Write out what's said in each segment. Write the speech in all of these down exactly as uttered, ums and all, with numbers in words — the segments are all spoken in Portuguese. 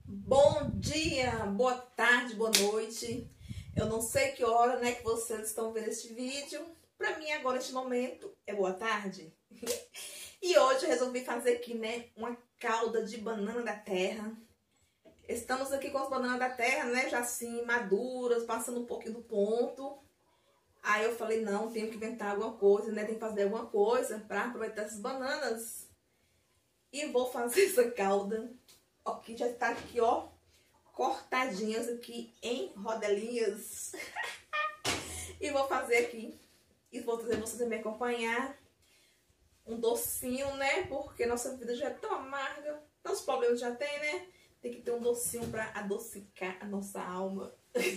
Bom dia, boa tarde, boa noite. Eu não sei que hora, né, que vocês estão vendo este vídeo. Pra mim agora, neste momento, é boa tarde. E hoje eu resolvi fazer aqui, né, uma calda de banana da terra. Estamos aqui com as bananas da terra, né, já assim, maduras, passando um pouquinho do ponto. Aí eu falei, não, tenho que inventar alguma coisa, né, tem que fazer alguma coisa pra aproveitar essas bananas. E vou fazer essa calda. Aqui já tá aqui, ó, cortadinhas aqui em rodelinhas. E vou fazer aqui, e vou trazer vocês a me acompanhar, um docinho, né, porque nossa vida já é tão amarga, tantos problemas já tem, né, tem que ter um docinho pra adocicar a nossa alma.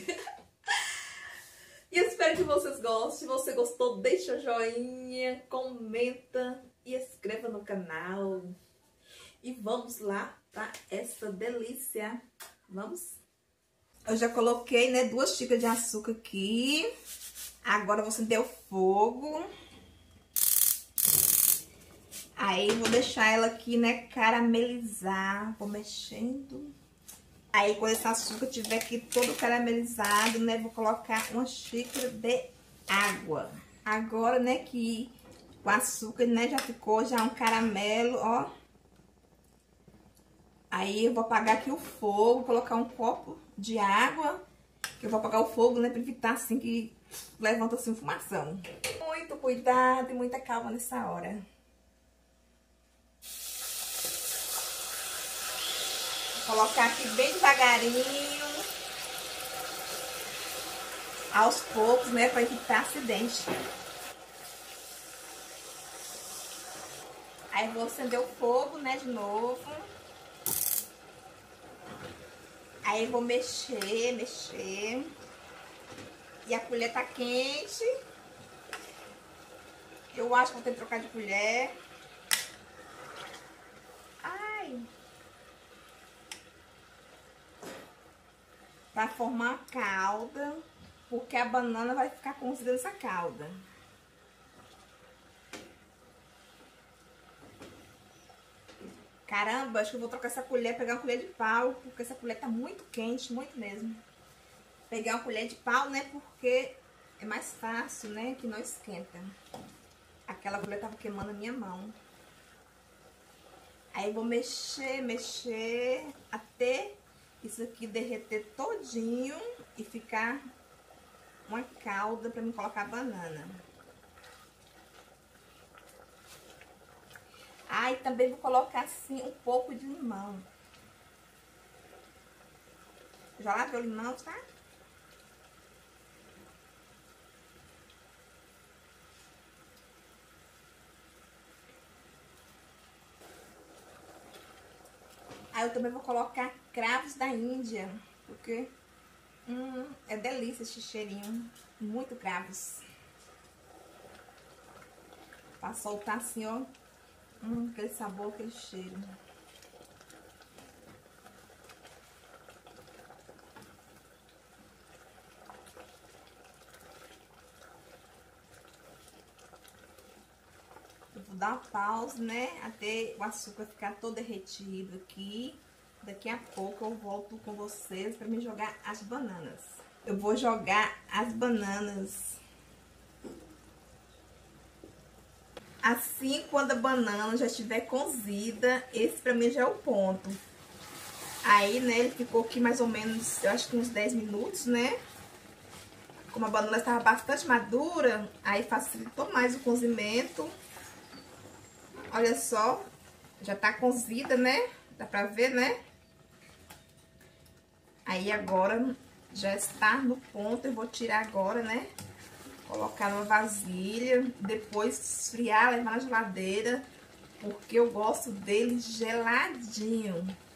E eu espero que vocês gostem. Se você gostou, deixa o joinha, comenta e inscreva no canal. E vamos lá para essa delícia. Vamos? Eu já coloquei, né, duas xícaras de açúcar aqui. Agora vou acender o fogo. Aí vou deixar ela aqui, né, caramelizar. Vou mexendo. Aí quando esse açúcar tiver aqui todo caramelizado, né, vou colocar uma xícara de água. Agora, né, que o açúcar, né, já ficou já um caramelo, ó. Aí eu vou apagar aqui o fogo, colocar um copo de água, que eu vou apagar o fogo, né, pra evitar assim que levanta assim fumação. Muito cuidado e muita calma nessa hora. Vou colocar aqui bem devagarinho, aos poucos, né, pra evitar acidente. Aí vou acender o fogo, né, de novo. Aí vou mexer, mexer. E a colher tá quente. Eu acho que vou ter que trocar de colher. Ai. Pra formar a calda. Porque a banana vai ficar cozida nessa calda. Caramba, acho que eu vou trocar essa colher, pegar uma colher de pau, porque essa colher tá muito quente, muito mesmo. Pegar uma colher de pau, né, porque é mais fácil, né, que não esquenta. Aquela colher tava queimando a minha mão. Aí eu vou mexer, mexer, até isso aqui derreter todinho e ficar uma calda pra mim colocar a banana. Aí ah, também vou colocar assim um pouco de limão. Já lavei o limão, tá? Aí eu também vou colocar cravos da Índia, porque hum, é delícia esse cheirinho, muito cravos. Pra soltar assim, ó. Hum, aquele sabor, aquele cheiro. Eu vou dar uma pausa, né? Até o açúcar ficar todo derretido aqui. Daqui a pouco eu volto com vocês para me jogar as bananas. Eu vou jogar as bananas. Assim, quando a banana já estiver cozida, esse pra mim já é o ponto. Aí, né, ele ficou aqui mais ou menos, eu acho que uns dez minutos, né? Como a banana estava bastante madura, aí facilitou mais o cozimento. Olha só, já tá cozida, né? Dá pra ver, né? Aí agora já está no ponto, eu vou tirar agora, né? Colocar numa vasilha, depois esfriar, levar na geladeira, porque eu gosto dele geladinho.